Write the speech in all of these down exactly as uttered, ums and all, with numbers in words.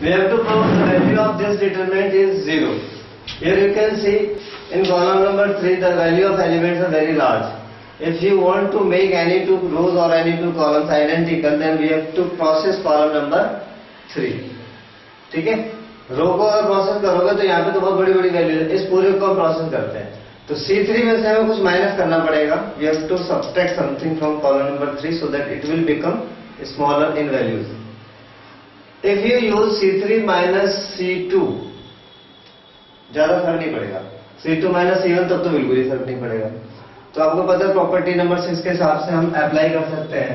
We have to prove the value of this determinant is zero. Here you can see in column number three the value of elements are very large. If you want to make any two rows or any two columns identical, then we have to process column number three. ठीक है, रो को अगर process करोगे तो यहाँ पे तो बहुत बड़ी बड़ी वैल्यू है, इस पूरे को हम प्रोसेस करते हैं तो सी थ्री में से हमें कुछ माइनस करना पड़ेगा. We have to subtract something from column number three so that it will become smaller in values. If you use C three minus C two ज्यादा फर्क नहीं पड़ेगा, C two minus C one तब तो बिल्कुल ही फर्क नहीं पड़ेगा. तो आपको पता है प्रॉपर्टी नंबर सिक्स के हिसाब से हम अप्लाई कर सकते हैं.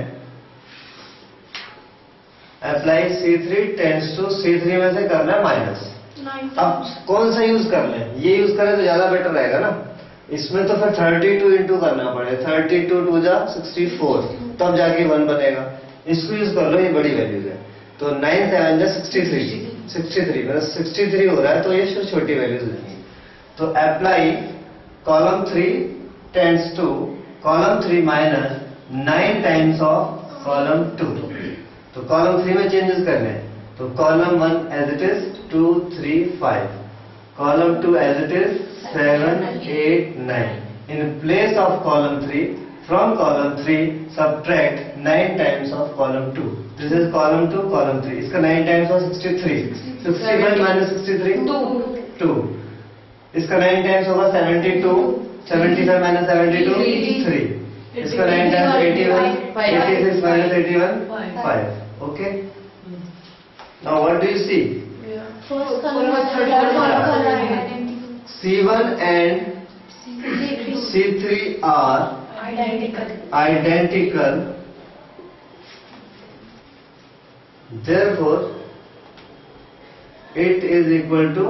Apply C three tends to C three में से करना है माइनस. अब कौन सा यूज कर लें, ये यूज करें तो ज्यादा बेटर रहेगा ना. इसमें तो फिर थर्टी टू इंटू करना पड़ेगा, थर्टी टू टू जा सिक्सटी फोर तब जाके वन बनेगा. इसको यूज कर लो, ये बड़ी वैल्यूज है. तो नाइन सेवन जा सिक्सटी थ्री सिक्सटी थ्री मतलब सिक्सटी थ्री हो रहा है तो ये छोटी वैल्यूज रहेंगी. तो apply column three tends to column three minus nine times of column two. तो कॉलम थ्री में चेंजेस करने हैं तो column one as it is two three five, column two as it is seven eight nine. In place of column three from column three subtract nine times of column two. This is column two column three. इसका nine times of sixty three, sixty five minus sixty three two. इसका nine times होगा seventy two, seventy five minus seventy two three. इसका nine times eighty one, eighty six minus eighty one five. Okay. Now what do you see? C one and C three are identical. Identical. Therefore, it is equal to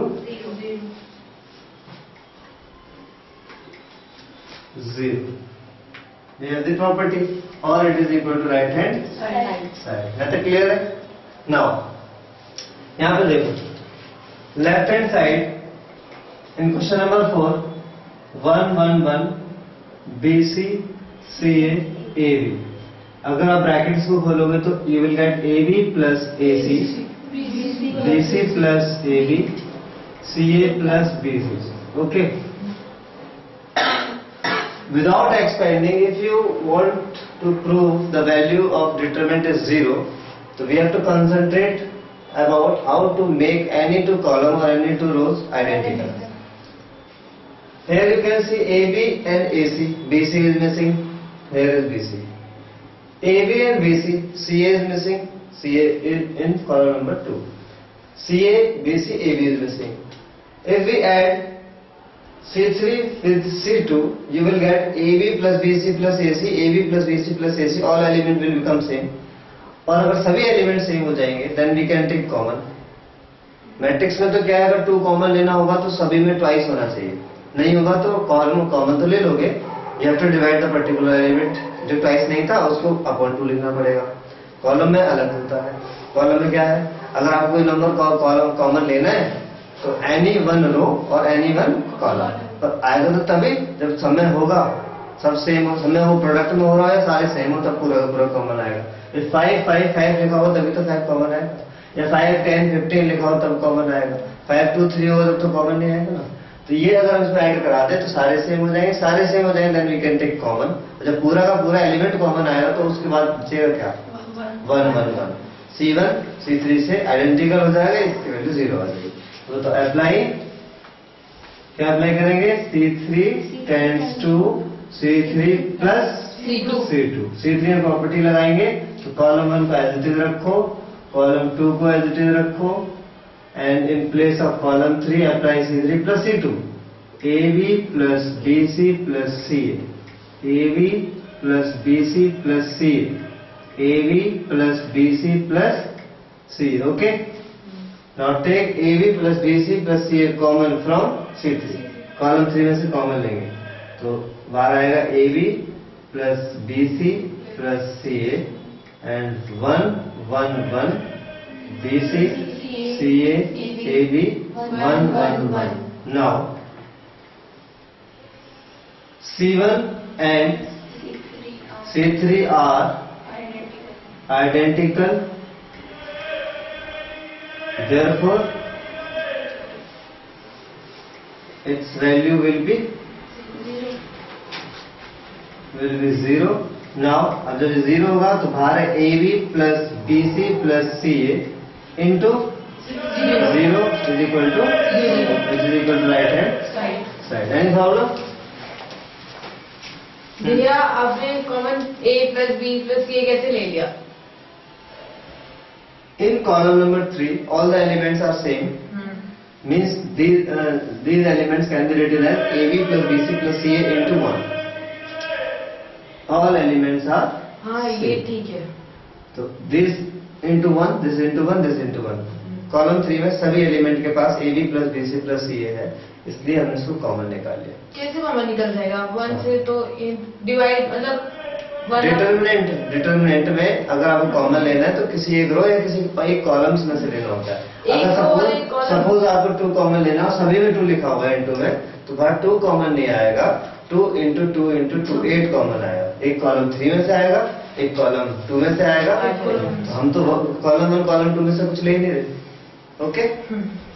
zero. We have the property, or it is equal to right hand side. That is clear है? Now, यहाँ पे देखो left hand side in question number four one one one B C C A A B. अगर आप brackets को खोलोगे तो you will get A B plus A C, B C plus A B, C A plus B C. Okay. Without expanding, if you want to prove the value of determinant is zero, so we have to concentrate about how to make any two column or any two rows identical. Here you can see A B and A C. B C is missing. Here is B C. A B and B C. C A is missing. C A is in column number two. C A, B C, A B is missing. If we add C three with C two, you will get A B plus B C plus A C, A B plus B C plus A C, all element will become same. और अगर सभी element same हो जाएंगे then we can take common. Matrix में तो क्या है, अगर टू कॉमन लेना होगा तो सभी में ट्वाइस होना चाहिए, नहीं होगा तो कॉलम कॉमन तो ले लोगे. You have to divide the particular element. जो ट्वाइस नहीं था उसको अपॉन टू लिखना पड़ेगा. कॉलम में अलग होता है. कॉलम में क्या है, अगर आपको कोई नंबर कॉलम कॉमन लेना है तो एनी वन रो और एनी वन कॉलम. पर आएगा तो तभी जब समय होगा सब सेम हो, समय हो प्रोडक्ट में हो रहा है सारे सेम हो तब पूरा पूरा कॉमन आएगा. फाइव फाइव फाइव लिखा हो तभी तो फाइव कॉमन आएगा, या फाइव टेन फिफ्टीन लिखा हो तब कॉमन आएगा. फाइव टू थ्री हो तब तो कॉमन नहीं आएगा ना. तो ये अगर हम इसमें ऐड करा दे तो सारे सेम हो जाएंगे, सारे सेम हो जाएंगे then we can take common. जब पूरा का पूरा एलिमेंट कॉमन आएगा तो उसके बाद बचेगा क्या, one one one. C one C three से आइडेंटिकल हो जाएगा, इसकी वैल्यू जीरो आ जाएगी. तो, तो अप्लाई क्या अप्लाई करेंगे, C three tends to C three plus C two. C three में प्रॉपर्टी लगाएंगे तो कॉलम वन को एज इट इज रखो, कॉलम टू को एज इट इज रखो, and in place of column three apply C three plus C two. A B plus B C plus C A, A B plus B C plus C A, A B plus B C plus C. Okay. Now take A B plus B C plus C A common from C three. Column three में से common लेंगे तो बाहर आएगा A B plus B C plus C A and one one one B C C A A B one one one. Now C one and C three are identical. therefore its value will be will be zero. Now अब जब zero होगा तो बाहर है A B plus B C plus C A into zero is equal to is equal to right hand side. Any problem? भैया आपने common A plus B plus C कैसे ले लिया? In column number three, all the elements are same. Hmm. Means these uh, these elements can be written as A B plus B C plus C A into one. All elements are हाँ same. ये ठीक है. तो this into one, this into one, this into one. Column three में सभी element के पास A B plus B C plus C A है, इसलिए हमने इसको कॉमन निकाल लिया. कैसे कॉमन निकल जाएगा? वन से तो डिवाइड मतलब डिटर्मिनेंट डिटर्मिनेंट में अगर आपको कॉमन लेना है तो किसी एक रो या किसी एक कॉलम्स में से लेना होता है. अगर सपोज सपोज आपको टू कॉमन लेना हो, सभी में टू लिखा हुआ है इंटू में, तो बाहर टू कॉमन नहीं आएगा. Two into two into two eight common आएगा. एक कॉलम थ्री में से आएगा, एक कॉलम टू में से आएगा. तो हम तो कॉलम वन कॉलम टू में से कुछ ले ही नहीं रहे. ओके.